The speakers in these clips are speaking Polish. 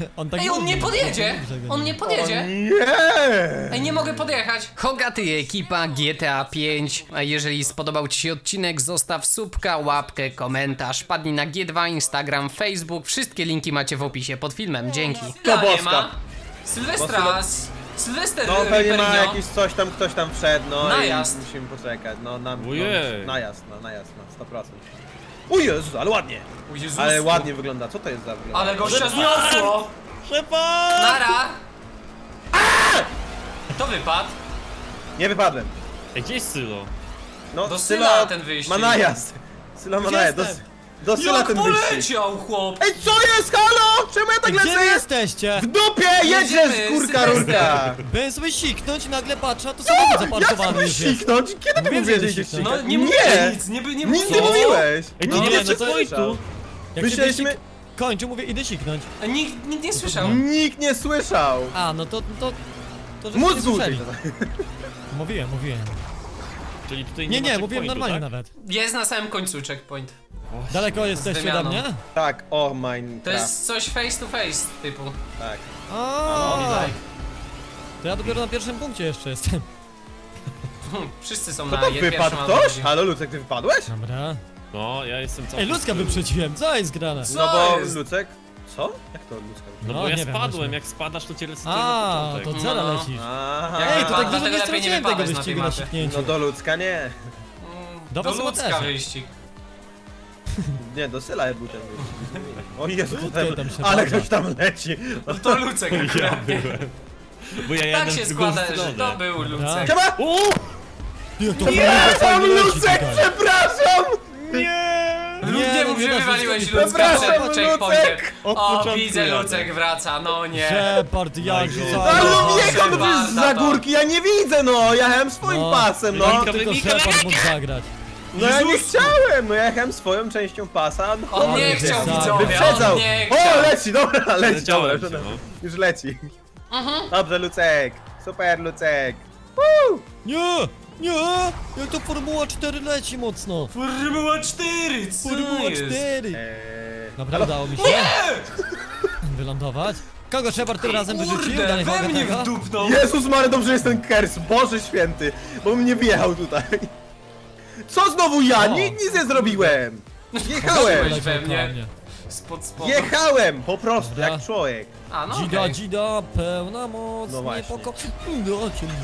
On tak Ej, on nie podjedzie! On nie podjedzie! Nie! Ej, nie mogę podjechać! Hogaty i ekipa GTA 5. A jeżeli spodobał ci się odcinek, zostaw subka, łapkę, komentarz. Padnij na G2, Instagram, Facebook. Wszystkie linki macie w opisie pod filmem. Dzięki. Nie boska. ma. Sylwestra! Sylwester No pewnie ma Riperinio. jakiś coś tam, ktoś tam wszedł, no Najazd. i musimy poczekać, no Ojej. najazd, na 100%. O Jezu, ale ładnie! O Jezus. Ale ładnie wygląda, co to jest za wygląd? Ale gościa zniosło! Szepard! Nara! To wypadł. Nie wypadłem. Ej, gdzie jest Sylo? No, Do Syla ten wyścig. ma najazd. Syla ma najazd, do Syla Jak ten wyścig. poleciał, chłop! Ej, co jest, halo? Czemu ja tak Gdzie lecę? jesteście? W dupie, Jedziemy, jedziesz, kurka Sylwester. rurka! Byłem sobie siknąć, nagle patrzę, a to samochód Jak zaparkowany chcesz już jest. siknąć? Kiedy ty Mówię, mówiłeś, że że idziesz siknąć. sikać? No nie mówię nic, nie Nic mówię. nie mówiłeś! Ej, No ty nie nie, masz no to- checkpointu! Jak Myśleliśmy... się kończy, mówię, idę siknąć. Nikt nie słyszał. Nikt nie słyszał! A, no to żeście Mózg nie był słyszeli. Mówiłem. Czyli tutaj Nie, nie ma mówiłem checkpointu, normalnie tak? nawet. Jest na samym końcu checkpoint. Daleko jesteście ode wymianą. mnie? Tak, o To Minecraft. jest coś face to face typu. Tak. A, Tak. to ja dopiero na pierwszym punkcie jeszcze jestem. Wszyscy są To na to pierwszym wypadł ktoś? autobusie. Halo, Lucek, ty wypadłeś? Dobra. No, ja jestem cały... Ej, ludzka wyprzedziłem, co jest grane? Co No bo jest? Lucek... Co? Jak to Lucek? No No, bo ja nie wiem, spadłem, właśnie. jak spadasz to cię lecę A, na to początek. cela No. lecisz. Aha. Jak Ej, to tak wypadł, dużo nie dlatego lepiej nie straciłem tego wypadać na tej wyścigu na mapie. siknięciu. No do Lucka nie. Do Do was ludzka też. wyścig. Nie, do Syla był ten wyścig. O Jezu, Lucek tam się ale pada. ktoś tam leci. No to Lucek Ja akurat. byłem. Bo ja Tak jadę się w drugą składa, że stronę. to był Lucek. Siema! Nie, to Nie, tam fajnie leci Lucek, tutaj. przepraszam! Nie mów, nie że da się wywaliłeś wstawić. Lucka Przepraszam, przed checkpointem. Od O, początku widzę, jadę. Lucek wraca, no nie. Shepard, jak My God. za... Ale No, biegam to przecież za Szeparda to. górki, ja nie widzę, no! Ja jechałem swoim No. pasem, no! Mika, Tylko Mika, Shepard mógł zagrać. No ja nie Jezusku. chciałem, no ja jechałem swoją częścią pasa. No, On nie Ale chciał, wyprzedzał. widzowie, Wyprzedzał! on nie O, chciał. leci, dobra, leci, Leciałem dobra, się, no. już leci. Dobrze, Lucek, super, Lucek. Woo! Nie! Nie! Jak to Formuła 4 leci mocno! Formuła 4, co Formuła jest? 4! Dobra, halo? udało mi się wylądować. Kogo Shepard tym razem wyrzucił? Kurde, Dalej we mnie Hogatego? wdupnął. Jezus Mary, dobrze jest ten kers, Boże święty, bo bym nie wjechał tutaj. Co znowu ja? O. Nic nie zrobiłem. Jechałem, Byłeś we mnie. Dokładnie. Spod spodu. jechałem, po prostu, Dobra. jak człowiek. A, no Dzida, okej. dzida, pełna moc, No nie właśnie. poko... No,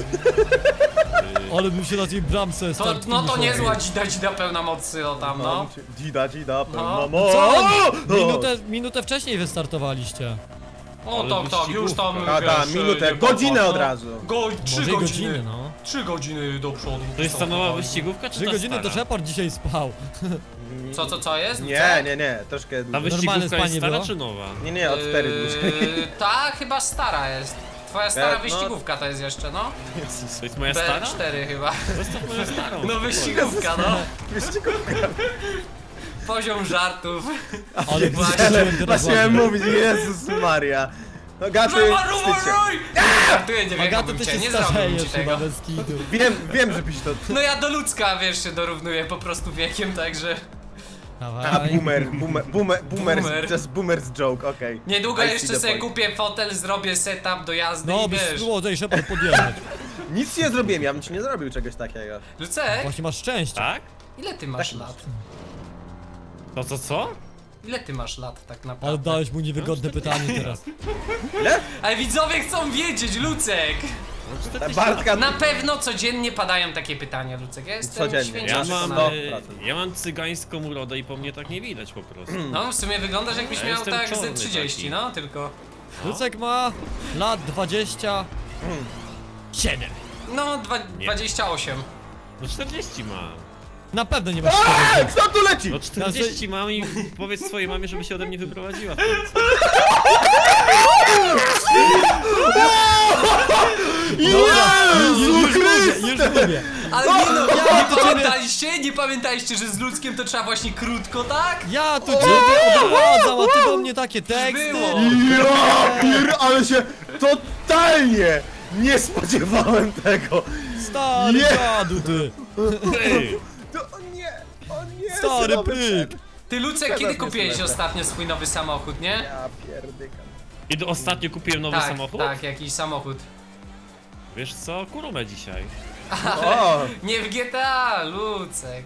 ale bym się na tej bramce To, start no to finiszował. niezła dzida pełna mocy, o tam, no. Dzida, dzida, pełna No. moc. Co? O! Minutę wcześniej wystartowaliście. O, Ale tak, już tam, wyścigówka. Tak, wiesz, minutę, nie godzinę popatrz, od no. razu. 3 Może i godziny. no. 3 godziny do przodu. To jest ta nowa wyścigówka, czy 3 ta godziny stara? to Shepard dzisiaj spał. Co jest? Nie, troszkę Ta dłużej. wyścigówka jest spanie stara było? czy nowa? Nie, od 4 dłużej. Ta chyba stara jest. Twoja stara no. wyścigówka to jest jeszcze, no. To jest moja stara? B4 chyba. Zostaw moją starą. No spokojnie. wyścigówka, no. Wyścigówka. Poziom żartów. Ale Właśnie. wystrzeliłem teraz Właśnie miałem ładnie. mówić, Jezus Maria. No gaty, wstydź się. Żartuję, nie Agato, wjechałbym ty cię, się nie zrobiłbym starzejesz ci chyba tego. bez kitu. Wiem, żebyś to... No ja do ludzka, wiesz, się dorównuję po prostu wiekiem, także... A, Dawaj. boomer, just boomer's joke, okej. Niedługo I see jeszcze the sobie point. kupię fotel, zrobię setup do jazdy No, i byś wiesz. spróbował tutaj Shepard podjechać. Nic nie zrobiłem, ja bym ci nie zrobił czegoś takiego. Lucek, Właśnie masz szczęście. Tak? ile ty masz Tak. lat? Co? Ile ty masz lat tak Ale naprawdę? dałeś mu niewygodne pytanie teraz. Ile? Ale widzowie chcą wiedzieć, Lucek! Ta Bartka... Na pewno codziennie padają takie pytania, Lucek. Ja jestem Codziennie. święcie Ja Znaczy, mam, przekonany. 100%. ja mam cygańską urodę i po mnie tak nie widać po prostu. No, w sumie wyglądasz jakbyś Ja miał jestem tak ze czarny 30, taki. no, tylko... Lucek ma lat 20... 7. No, Nie. 28. No 40 mam. Na pewno nie masz 40. Kto tu leci? No 40 mam i powiedz swojej mamie, żeby się ode mnie wyprowadziła. w końcu. Już mówię. Ale nie no, nie pamiętaliście, że z ludzkiem to trzeba właśnie krótko, tak? Ja tu ciebie odprowadzam, a ty do mnie takie teksty. Było. Ale się totalnie nie spodziewałem tego. Stary Nie. dziadu ty. Ty! O nie, Stary synowy pyk. przed. Ty, Lucek, Teraz kiedy nie kupiłeś słyszę. ostatnio swój nowy samochód, nie? Ja pierdykam. I ostatnio kupiłem nowy samochód. Tak, jakiś samochód. Wiesz co? Kurumę dzisiaj. O, Nie w GTA, Lucek.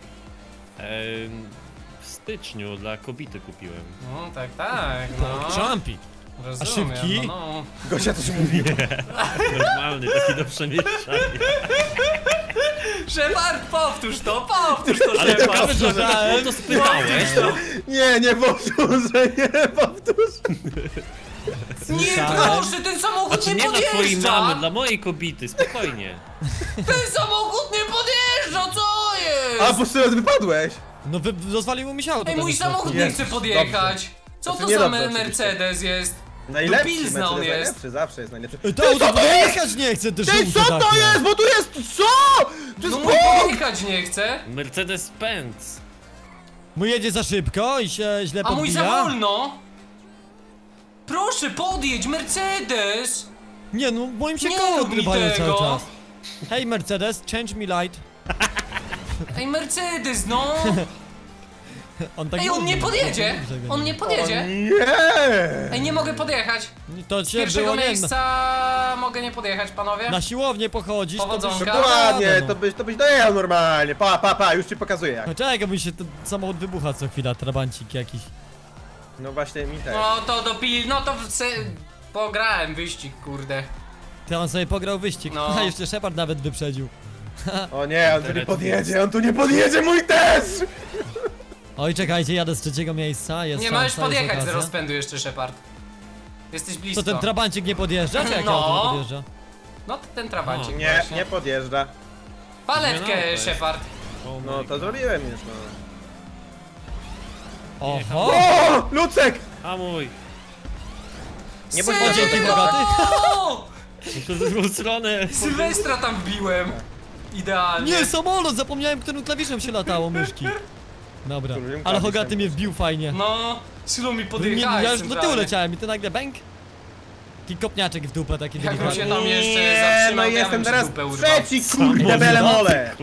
W styczniu dla kobiety kupiłem. No tak, no. Champi. Rozumiem, szybki? no. Gosia coś mówi. Normalny, taki do przemieszczania. Shepard, powtórz to, Ale Shepard. ciekawe, że o to spytałeś. Nie powtórzę, nie powtórzę. Nie, Słyszałem. proszę, ten samochód Znaczy nie nie dla twojej mamy, podjeżdża! dla mojej kobiety, spokojnie. Ten samochód nie podjeżdża, co jest? A, bo sobie wypadłeś. No rozwaliło mi się auto. Ej, tam mój w środku. samochód nie Jest, chce podjechać. Co Znaczy, to nie za dobrze, oczywiście. Mercedes jest? Najlepszy, Pilzna on Mercedes jest. najlepszy, zawsze jest najlepszy. Ej, to auto jechać nie chce, te Ty, żółte co to takie. jest? Bo tu jest, co? To No jest mój bóg! podjechać nie chce, Mercedes Benz. Mój jedzie za szybko i się źle a mój za podbija. wolno. Proszę, podjedź, Mercedes! Nie no, moim się Nie koło rób mi odgrywają tego. cały czas. Hej Mercedes, change me light. Ej, Mercedes, no! On tak Ej, on mówi. nie podjedzie! On nie podjedzie! Nie! Ej, nie mogę podjechać! To Z cię pierwszego było nie miejsca mogę nie podjechać, panowie? na siłownię pochodzisz, to byś... Powodzonka. Dokładnie, no. to byś dojechał normalnie. Pa, już ci pokazuję jak. No czekaj, bo mi się ten samochód wybucha co chwila, trabancik jakiś. No właśnie mi też. No to no to pograłem wyścig, kurde. Ty on sobie pograł wyścig, No. a jeszcze Shepard nawet wyprzedził. O nie, on tu nie podjedzie, mój też! Oj, czekajcie, jadę z trzeciego miejsca, jest Nie szansa, możesz jest podjechać z okazja. rozpędu jeszcze, Shepard. Jesteś blisko. To ten trabancik nie podjeżdża, czy jak No. auto nie podjeżdża? No to ten trabancik Nie, właśnie. nie podjeżdża. Paletkę, Zmieniało to Shepard. Oh my No to God. zrobiłem już, no. Oho! O! Lucek! A mój. Nie bądź Serio? dzięki bogaty. To w drugą stronę. Sylwestra tam wbiłem. Idealnie. Nie, samolot! Zapomniałem, którym klawiszem się latało myszki. Dobra, Którym ale klawiszem? Hogaty mnie wbił fajnie. No, Sylo mi Nie, podjechałeś ja już do tyłu centralnie. leciałem i ty nagle bęk. Taki kopniaczek w dupę, taki Jakbym się delikatny. tam jeszcze Nie, zatrzymał, no to ja jestem bym ci teraz dupę urwał. trzeci, kurde, bele mole!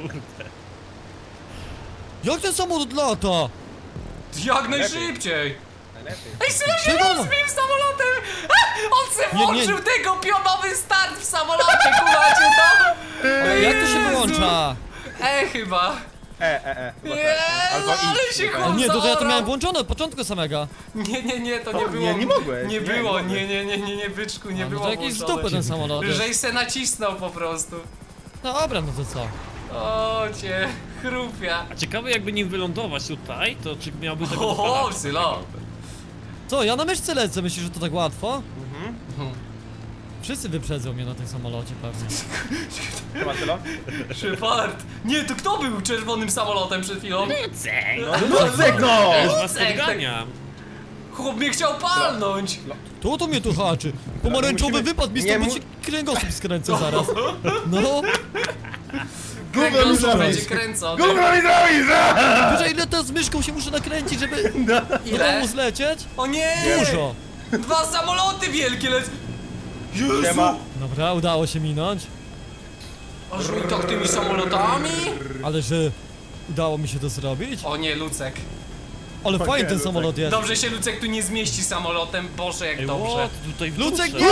Jak ten samochód lata? Jak najszybciej! Najlepiej. Ej, Sylo się Czego? rozbił samolotem! On se Nie, włączył tego pionowy start w samolocie, kumacie to? Ale jak to się wyłącza? Chyba. Chyba Nie, tak. Albo ale idź, się chyba. chłop Nie, to ja to zaorał. miałem włączone od początku samego. Nie, to O, nie było. nie mogłeś. Nie Nie, było, nie nie, byczku, nie No było to jakiś z włączone. dupy ten samolot jest. Żeś se nacisnął po prostu. No dobra, no to co? O cię, chrupia. A ciekawe jakby nim wylądować tutaj, to czy miałby tego Oho, dopalacza? Sylo. Co, ja na myszce lecę, myślisz, że to tak łatwo? Wszyscy wyprzedzą mnie na tym samolocie pewnie. Chyba Sylo? Shepard. Nie, to kto był czerwonym samolotem przed chwilą? No Lucek, no! Już was Lucek, podganiam. Chłop mnie chciał palnąć. To mnie tu haczy. Pomarańczowy musimy- wypad mi nie stąd, mu- bo ci kręgosłup skręcę zaraz. No, Gówno mi Kręgosłup będzie zrobisz! kręcony. Gówno mi zrobisz! wiesz ile teraz myszką się muszę nakręcić, żeby do Ile? domu zlecieć? O nie! Dużo. 2 samoloty wielkie lecą. Jezu! Siema. Dobra, udało się minąć, Aż mi tak tymi samolotami? ale że udało mi się to zrobić. O nie, Lucek. Ale fajny ten Lucek. samolot jest. Dobrze się Lucek tu nie zmieści samolotem, Boże jak Ej, dobrze. what? Tutaj w Lucek, dusze. nie!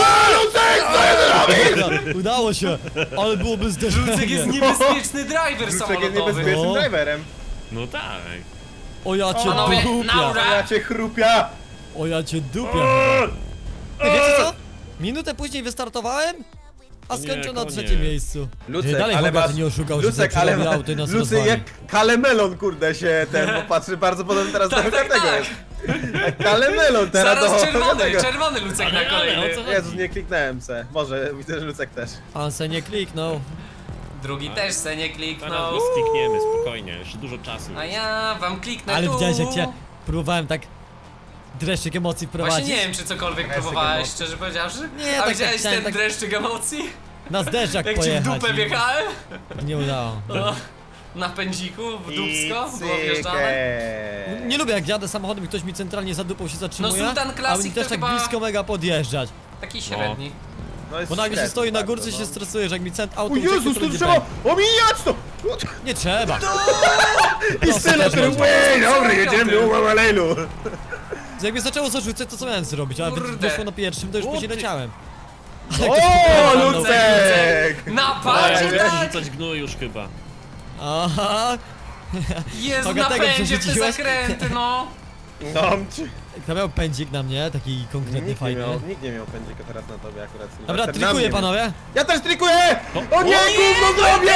Dobra, udało się, ale byłoby zderzenie. Lucek jest niebezpieczny driver Lucek jest samolotowy. niebezpiecznym No. driverem. No tak. O ja cię Panowie, dupia, naura! Ja cię chrupia! o ja cię dupia chyba. Ej, wiecie co? Minutę później wystartowałem, a Nie, skończył na koniec. trzecim miejscu. Lucek, Dalej ale Hogaty masz... nie oszukał, że Lucek, sobie ale przerobił auto i nas Lucek rozwalił. jak kalemelon, kurde, się ten popatrzy bardzo podobny teraz Tak, do tak, tego tak. jest. Jak kalemelon teraz Zaraz do czerwony, tego. czerwony Lucek na Ale, kolejny. o co chodzi? Jezus, nie kliknąłem se. Może, widzę, że Lucek też. On se nie kliknął. Drugi też se nie Zaraz kliknął. was klikniemy, spokojnie, jeszcze dużo czasu. A ja wam kliknę Ale tu. widziałeś jak cię próbowałem tak dreszczyk emocji wprowadzić? Właśnie nie wiem, czy cokolwiek Dreszczyk próbowałeś, emocji. szczerze powiedziawszy. Nie, A tak widziałeś chciałem ten tak- dreszczyk emocji? Na zderzak Jak ci w pojechać. dupę wjechałem? Nie udało. O, na pędziku, w dupsko, było cykę. wjeżdżane. Nie lubię jak jadę samochodem i ktoś mi centralnie za dupą się zatrzymuje, No, Sultan a Classic mi też to tak chyba- blisko mega podjeżdżać. Taki średni. No jest Bo nagle się średnio stoi na bardzo, górce i no. się stresuje, że jak mi auto O ucieknie, Jezus, to tu będzie trzeba pęk. omijać to! Nie trzeba. I syna, który... Ej, dobra, jedziemy, ułamalejlu! Jakby zaczęło zarzucać, to co miałem zrobić? A Kurde. wyszło na pierwszym, to już później leciałem. O, Lucek! Na A padzie, ja tak? rzucać gnój już chyba. Aha. Jest Kogo na tego pędzie w te przerzuciłeś? zakręty, no. No, Kto miał pędzik na mnie, taki konkretny, nikt nie fajny. miał pędzika teraz na tobie akurat. Dobra, Sylwester, na trikuję mnie. panowie. Ja też trikuję! O nie, gówno zrobię!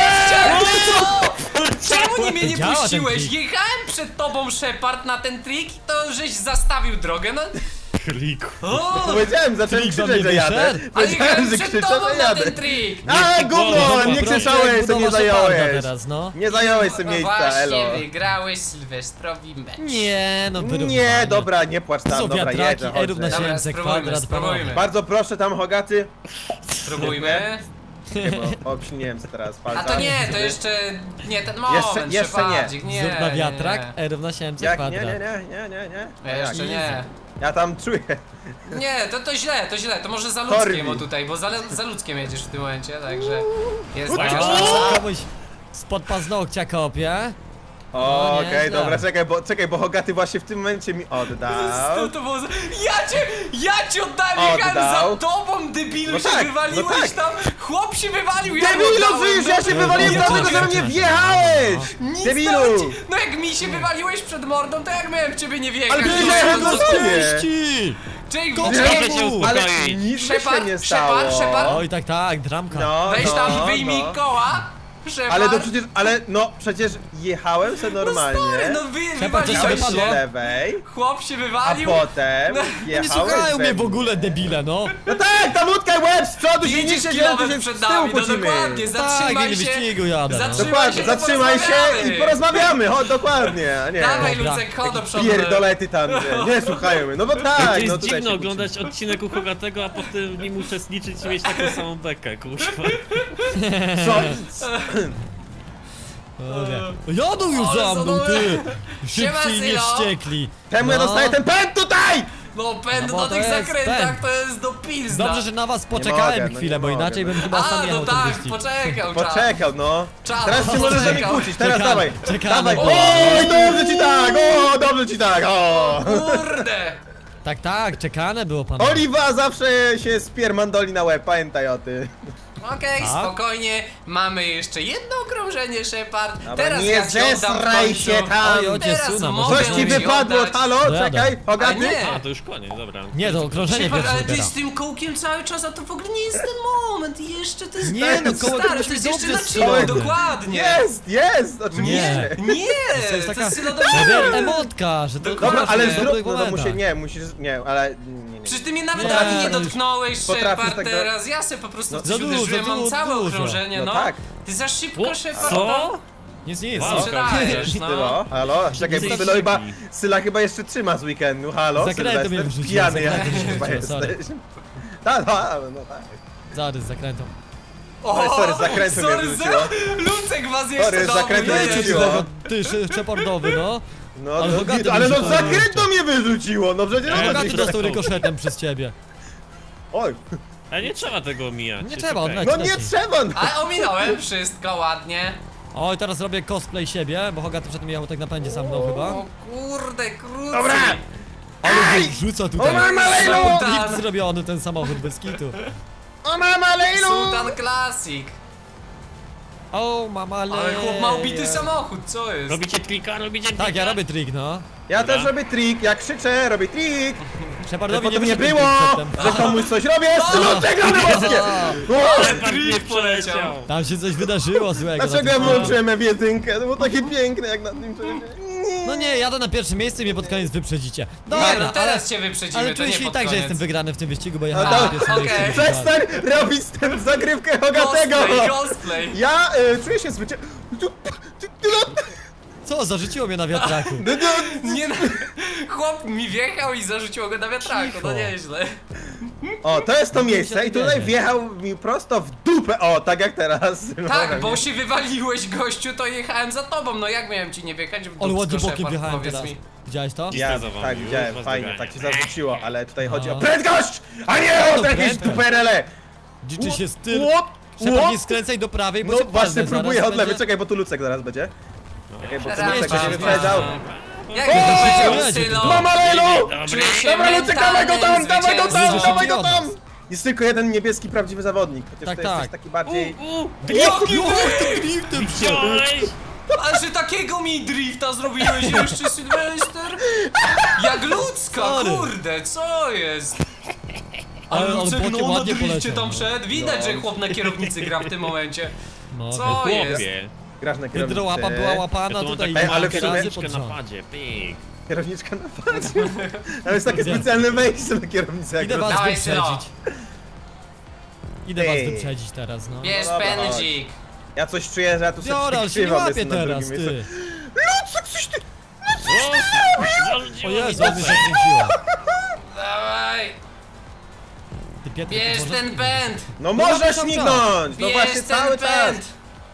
Czemu mnie nie Działa ten puściłeś? trik. Jechałem przed tobą, Shepard, na ten trik i to żeś zastawił drogę, no. Kliku. O, Powiedziałem, zacząłem Trik za krzyczeć, mnie że jadę. wyszedł? ale Powiedziałem, jechałem że przed krzyczę, tobą że na jadę. ten trik. A, gówno, nie Proszę, krzyczałeś, to budowa nie Sheparda zająłeś. teraz, no. Nie zająłeś sobie No miejsca, właśnie, elo. wygrałeś sylwestrowi mecz. Nie, no wyrównywanie. Nie, dobra, nie płacz To tam, są dobra, wiatraki, jedę, E równa chodź. się Dobra, MC spróbujmy, kwadrat, spróbujmy. panowie. Bardzo proszę tam, Hogaty. Spróbujmy. Nie, bo obśliniłem się teraz A palcami. to nie, to jeszcze... Nie, ten moment, Jeszcze nie. Shepardzik, nie. Zrób na nie, wiatrak, nie. E równa się MC Jak? kwadrat. Nie. Jeszcze nie. Ja tam czuję. Nie, to źle, to może za Torbi. ludzkiem o tutaj, bo za ludzkiem jedziesz w tym momencie, także jest A, taka szansa. komuś spod paznokcia kopie. O, nie, okej, źle. dobra, czekaj, bo Hogaty właśnie w tym momencie mi oddał. To było za... Ja cię oddałem, jechałem Oddał. za tobą, debilu, No się tak, wywaliłeś no tak. tam, chłop się wywalił, ja mu Debilu, oddałem, przecież ja się wywaliłem no, dlatego, że no, mnie no. wjechałeś! Nic Debilu! nawet ci- No jak mi się wywaliłeś przed mordą, to jak miałem w ciebie nie wjechać? Ale przecież No, ja no, go co- zrobię. Piści! Czej, Proszę cię Ale uspokoić. nic by się Shepard, nie stało. Shepard. Oj, tak, dramka. No, Weź no, tam, wyjmij no. koła, Shepard. Ale przecież jechałem sobie normalnie. No Shepard, coś ci wywaliłeś wypadło? się, z lewej, chłop się a wywalił. potem Nie jechałeś słuchają we mnie w ogóle, debile, no. No tak, tam łódkę łeb z przodu, Jedziesz silniejsze kilometr się przed z tyłu nami, no pocimy. dokładnie, Tak, zatrzymaj nie się. wyścigu jadę, no. Dokładnie, to zatrzymaj się i porozmawiamy. porozmawiamy, chodź, dokładnie, a nie. Dawaj Dobra. Lucek, chodź do przodu. Pierdolety tam, nie słuchają mnie, no bo To tak, jest no tutaj dziwne się oglądać odcinek u Hogatego, a potem w nim uczestniczyć i mieć taką samą bekę, kurwa. Co? Jadą już Ale za mną, zadowolony. ty! Siema, Szybciej nie Sylo. wściekli. Czemu ja No. dostaję ten pęd tutaj? No pęd No bo na to tych jest zakrętach pęd. to jest do pilzna. Dobrze, że na was poczekałem mogę, no chwilę, nie bo mogę, inaczej no. bym chyba sam A, jechał no ten tak, wyścig. poczekał, czas. Poczekał, no. Czad, Teraz się możesz ze mnie poczekał. kłócić, teraz Czekamy, dawaj. czekamy, Dawaj. bo- Oj, dobrze ci tak, o, dobrze ci tak, o. Kurde. Tak, czekane było panowie. Oliwa zawsze się spiermandoli na łeb, pamiętaj o tym. Okej, Tak? spokojnie. Mamy jeszcze jedno okrążenie, Shepard. Dobra, Teraz nie ja ci oddam w zesraj końcu. się tam. Oj, ojciec, Teraz suna, mogę Coś ci ci wypadło, oddać. halo, Dojadę. czekaj, A Hogaty? nie. A, to już koniec, dobra. Nie, to okrążenie Shepard, pierwsze ale ty dopiero. z tym kołkiem cały czas, a to w ogóle nie jest ten moment. Jeszcze to jest... Nie, no, koło stary, to to jest dobrze jeszcze na strzelone. chwilę, dokładnie. Jest, oczywiście. Nie, To jest taka Sylo emotka, że to Dobra, ale w dobrych zrób, no momentach. nie, ale nie. Przecież ty mnie nawet Nie, prawie nie już dotknąłeś, potrafisz Shepard, tak do- teraz. Ja se po prostu za ci uderzyłem, dużo, mam całe dużo. okrążenie, No no. tak. Ty za szybko, O, Shepard. co? Nic, nic. Wow. Sprzedajesz, no. Sylo, halo? Czekaj, bo Jesteś Syla chyba jeszcze trzyma z weekendu, halo? Zakręty mnie Sylwester? wyrzuciło, Pijany zakręty jakiś mnie chyba wyrzuciło, sorry. jesteś. Tak, no tak. Zarys zakrętą. Oj, sorry, z zakrętu mnie wyrzuciło. Lucek was Sorry, jeszcze z zakrętu domu, mnie nie? wyrzuciło. Ty, Shepardowy, no. No, Ale Hogaty ale no wyrzuciło z zakrętu mnie wyrzuciło, no przecież... Ale Bogaty ty dostał to- rykoszetem przez ciebie. Oj, A nie trzeba tego omijać. Nie jest trzeba, okej. on no leci. nie trzeba, no. A ominąłem wszystko ładnie. Oj, teraz robię cosplay siebie, bo Hogaty przed tym jechał tak na pędzie sam mną chyba. O kurde, krótki. Dobra! Ale rzuca O tutaj. mama Lejlu! Drift zrobiony ten samochód bez kitu. O mama Lejlu! Sultan Classic. O, mama leje. Ale chłop ma ubity samochód, co jest? Robicie trika, robicie trika. Tak, ja robię trik, no. Ja też robię trik, jak krzyczę, robię trik! Shepardowi Potem nie wyszedł było, trik przedtem. że komuś coś robię, Sylo, przegrane boskie! O, Shepard nie przeleciał. Tam się coś wydarzyło złego. dlaczego na ja tym włączyłem F1? To było takie piękne jak na tym czasie. No nie, jadę na pierwsze miejsce i mnie pod koniec wyprzedzicie. Nie, Dobra, no teraz cię wyprzedzimy, ale to czuję nie się i pod tak, że koniec. jestem wygrany w tym wyścigu, bo jechałem A, na pierwszym okej. miejscu. Przestań robić tę zagrywkę Hogatego! Cosplay. Ja czuję się zwyciężony. Co, zarzuciło mnie na wiatraku. Nie no, chłop mi wjechał i zarzuciło go na wiatraku, Cicho. no nieźle. O, to jest to miejsce i tutaj wjechał mi prosto w dupę. O, tak jak teraz. Tak, bo się wywaliłeś, gościu, to jechałem za tobą, no jak miałem ci nie wjechać w Ale ładnie dupsko, bokiem Shepard, wjechałem powiedz teraz. mi. Widziałeś to? Ja za wami, tak już widziałem, was fajnie, doganiam. tak się zarzuciło, ale tutaj chodzi o No. prędkość, a nie o jakieś prędkość. duperele. Dziczy się styl. Łop, Shepard, łop. nie skręcaj do prawej, bo No cię właśnie walnę, próbuję zaraz od lewej, będzie- czekaj, bo tu Lucek zaraz będzie. Czekaj, bo tu Teraz Lucek się wam wyprzedzał. Jak to będzie jedzie. Sylo? Mama Lelu! Czuję się Dobra, Lucek, dawaj go tam, dawaj go tam, zwycięzcą. dawaj go tam! Jest tylko jeden niebieski prawdziwy zawodnik, chociaż Tak, to jest tak. też taki bardziej... Jaki Driftem Oj! A że takiego mi drifta zrobiłeś jeszcze, Sylwester? Jak ludzka, Sorry. kurde, co jest? A Ale Lucek bokiem no na ładnie drifcie poleciał, tam no. szedł. Widać, że chłop na kierownicy gra w tym momencie. No, Co jest? Chłopie. Grasz na kierownicy. hydrołapa była Ja łapana tu mam tutaj taką ale kilka w sumie- razy pod kierowniczkę na rząd. padzie, pyk. Kierowniczka na padzie. Ale jest takie specjalne wejście na kierownicę, jak Idę was Dawaj, Sylo. wyprzedzić. Idę was Ej. wyprzedzić teraz, no. Bierz dobra, pędzik. Ja coś czuję, że ja tu sobie Biora, się nie przykrywam, łapie jestem na teraz, drugim ty. miejscu. Lucek, coś ty... O Jezu, mnie zakręciła. Dawaj, Ty Pietrek, bierz ty ten pęd. No mamy możesz cały mignąć! No Bierz właśnie ten cały czas! pęd.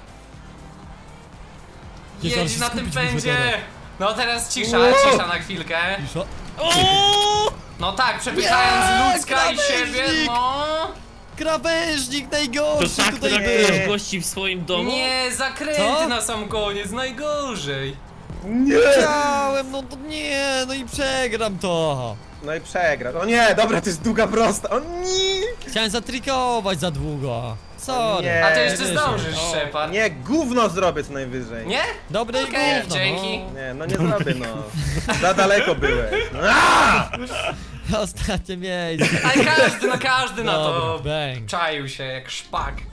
Ty zaraz Jedź się na tym skupić muszę pędzie. teraz. No teraz cisza, Wow. cisza na chwilkę. Cisza. No tak, przepychając ludzka i krawężnik. siebie, no. Krawężnik To najgorszy tak, tutaj to był. jak gości w swoim domu? Nie, zakręty Co? na sam koniec, najgorzej. Nie! Chciałem, no to nie, no i przegram to. No i przegrasz. O nie, dobra, to jest długa prosta. O nie! Chciałem zatrikować za długo. Sorry. Nie. A to jeszcze wyszło. zdążysz, Shepard. Nie, gówno zrobię co najwyżej. Nie? Dobre Okej, gówno, dzięki. Nie, no nie zrobię, no. Za daleko byłeś. No. no. Ostatnie miejsce. Ale każdy na to Dobra, bang. czaił się jak szpak.